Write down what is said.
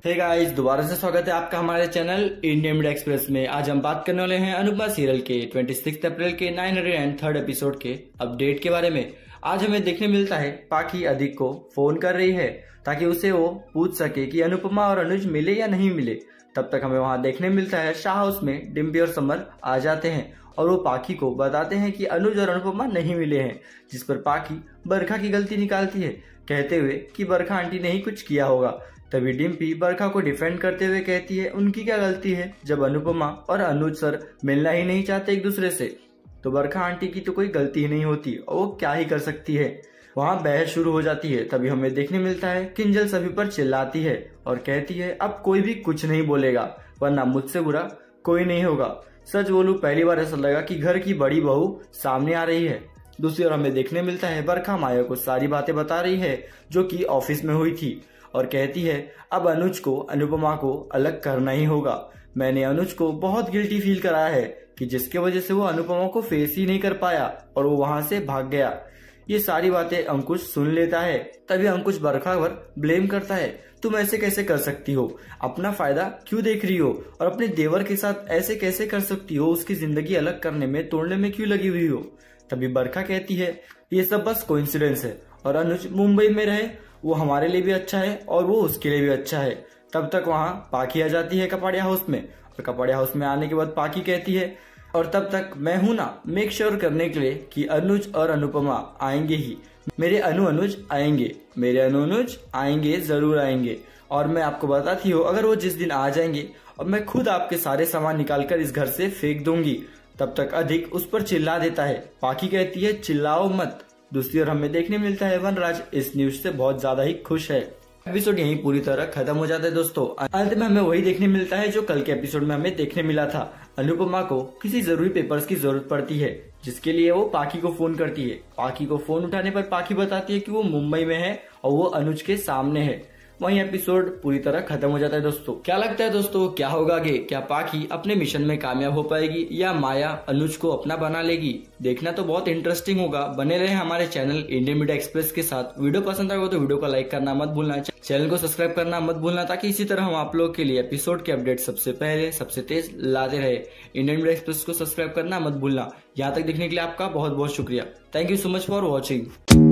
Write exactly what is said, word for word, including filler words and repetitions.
Hey guys, दोबारा से स्वागत है आपका हमारे चैनल इंडियन मीडिया एक्सप्रेस में। आज हम बात करने वाले हैं अनुपमा सीरियल के छब्बीस अप्रैल के नौ सौ तीन एपिसोड के अपडेट के बारे में। आज हमें देखने मिलता है पाखी अधिक को फोन कर रही है ताकि उसे वो पूछ सके कि अनुपमा और अनुज मिले या नहीं मिले। तब तक हमें वहाँ देखने मिलता है शाह हाउस में डिम्पी और समर आ जाते हैं और वो पाखी को बताते हैं कि अनुज और अनुपमा नहीं मिले हैं, जिस पर पाखी बरखा की गलती निकालती है, कहते हुए कि बरखा आंटी ने ही कुछ किया होगा। तभी डिम्पी बरखा को डिफेंड करते हुए कहती है उनकी क्या गलती है जब अनुपमा और अनुज सर मिलना ही नहीं चाहते एक दूसरे से, तो बरखा आंटी की तो कोई गलती ही नहीं होती और वो क्या ही कर सकती है। वहाँ बहस शुरू हो जाती है। तभी हमें देखने मिलता है किंजल सभी पर चिल्लाती है और कहती है अब कोई भी कुछ नहीं बोलेगा वरना मुझसे बुरा कोई नहीं होगा। सच बोलूं, पहली बार ऐसा लगा कि घर की बड़ी बहू सामने आ रही है। दूसरी ओर हमें देखने मिलता है बरखा माया को सारी बातें बता रही है जो कि ऑफिस में हुई थी और कहती है अब अनुज को अनुपमा को अलग करना ही होगा। मैंने अनुज को बहुत गिल्टी फील कराया है कि जिसके वजह से वो अनुपमा को फेस ही नहीं कर पाया और वो वहां से भाग गया। ये सारी बातें अंकुश सुन लेता है। तभी अंकुश बरखा पर ब्लेम करता है, तुम ऐसे कैसे कर सकती हो, अपना फायदा क्यों देख रही हो और अपने देवर के साथ ऐसे कैसे कर सकती हो, उसकी जिंदगी अलग करने में तोड़ने में क्यों लगी हुई हो। तभी बरखा कहती है ये सब बस कोइंसिडेंस है और अनुज मुंबई में रहे वो हमारे लिए भी अच्छा है और वो उसके लिए भी अच्छा है। तब तक वहाँ पाखी आ जाती है कपाड़िया हाउस में और कपाड़िया हाउस में आने के बाद पाखी कहती है और तब तक मैं हूं ना मेक श्योर करने के लिए कि अनुज और अनुपमा आएंगे ही, मेरे अनु अनुज आएंगे, मेरे अनु अनुज आएंगे, जरूर आएंगे। और मैं आपको बताती हूँ अगर वो जिस दिन आ जाएंगे और मैं खुद आपके सारे सामान निकालकर इस घर से फेंक दूंगी। तब तक अधिक उस पर चिल्ला देता है। पाखी कहती है चिल्लाओ मत। दूसरी ओर हमें देखने मिलता है वनराज इस न्यूज से बहुत ज्यादा ही खुश है। एपिसोड यहीं पूरी तरह खत्म हो जाता है दोस्तों। अंत में हमें वही देखने मिलता है जो कल के एपिसोड में हमें देखने मिला था। अनुपमा को किसी जरूरी पेपर्स की जरूरत पड़ती है जिसके लिए वो पाखी को फोन करती है। पाखी को फोन उठाने पर पाखी बताती है कि वो मुंबई में है और वो अनुज के सामने है। वही एपिसोड पूरी तरह खत्म हो जाता है दोस्तों। क्या लगता है दोस्तों क्या होगा आगे? क्या पाखी अपने मिशन में कामयाब हो पाएगी या माया अनुज को अपना बना लेगी? देखना तो बहुत इंटरेस्टिंग होगा। बने रहे हमारे चैनल इंडियन मीडिया एक्सप्रेस के साथ। वीडियो पसंद आएगा तो वीडियो को लाइक करना मत भूलना, चैनल को सब्सक्राइब करना मत भूलना ताकि इसी तरह हम आप लोग के लिए एपिसोड के अपडेट सबसे पहले सबसे तेज लाते रहे। इंडियन मीडिया एक्सप्रेस को सब्सक्राइब करना मत भूलना। यहाँ तक देखने के लिए आपका बहुत बहुत शुक्रिया। Thank you so much for watching.